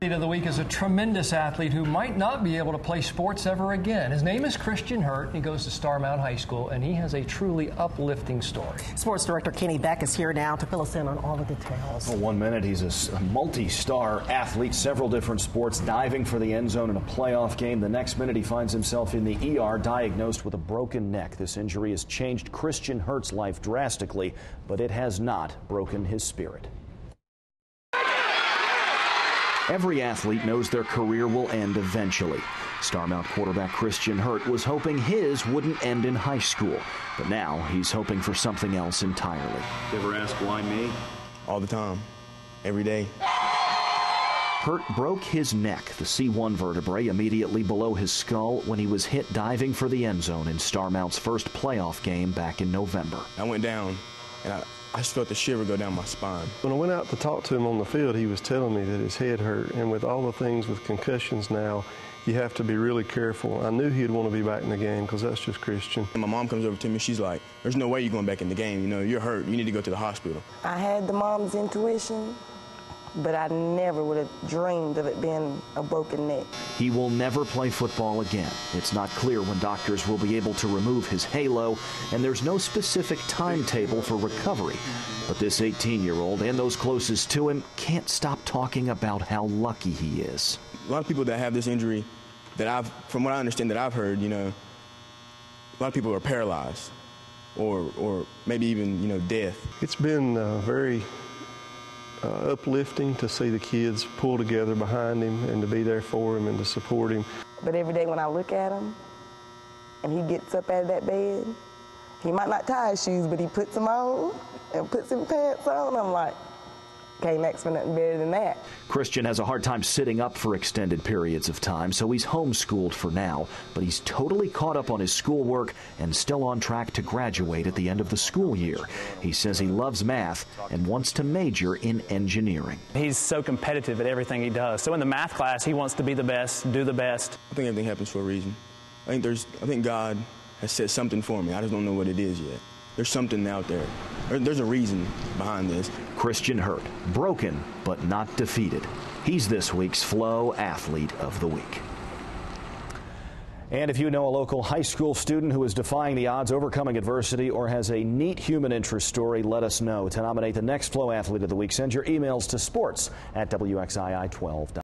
Of the week is a tremendous athlete who might not be able to play sports ever again. His name is Christian Hurt. He goes to Starmount High School, and he has a truly uplifting story. Sports director Kenny Beck is here now to fill us in on all the details. Well, 1 minute, he's a multi-star athlete, several different sports, diving for the end zone in a playoff game. The next minute, he finds himself in the ER, diagnosed with a broken neck. This injury has changed Christian Hurt's life drastically, but it has not broken his spirit. Every athlete knows their career will end eventually. Starmount quarterback Christian Hurt was hoping his wouldn't end in high school, but now he's hoping for something else entirely. You ever ask why me? All the time, every day. Hurt broke his neck, the C1 vertebrae immediately below his skull, when he was hit diving for the end zone in Starmount's first playoff game back in November. I went down, and I just felt the shiver go down my spine. When I went out to talk to him on the field, he was telling me that his head hurt, and with all the things with concussions now, you have to be really careful. I knew he'd want to be back in the game because that's just Christian. And my mom comes over to me, she's like, there's no way you're going back in the game. You know, you're hurt. You need to go to the hospital. I had the mom's intuition, but I never would have dreamed of it being a broken neck. He will never play football again. It's not clear when doctors will be able to remove his halo, and there's no specific timetable for recovery. But this 18-year-old and those closest to him can't stop talking about how lucky he is. A lot of people that have this injury, from what I understand that I've heard, you know, a lot of people are paralyzed or maybe even, you know, death. It's been very uplifting to see the kids pull together behind him and to be there for him and to support him. But every day when I look at him and he gets up out of that bed, he might not tie his shoes, but he puts them on and puts his pants on. I'm like, can't ask for nothing better than that. Christian has a hard time sitting up for extended periods of time, so he's homeschooled for now. But he's totally caught up on his schoolwork and still on track to graduate at the end of the school year. He says he loves math and wants to major in engineering. He's so competitive at everything he does. So in the math class, he wants to be the best, do the best. I think everything happens for a reason. I think God has said something for me. I just don't know what it is yet. There's something out there. There's a reason behind this. Christian Hurt, broken but not defeated. He's this week's Flow Athlete of the Week. And if you know a local high school student who is defying the odds, overcoming adversity, or has a neat human interest story, let us know. To nominate the next Flow Athlete of the Week, send your emails to sports@WXII12.com.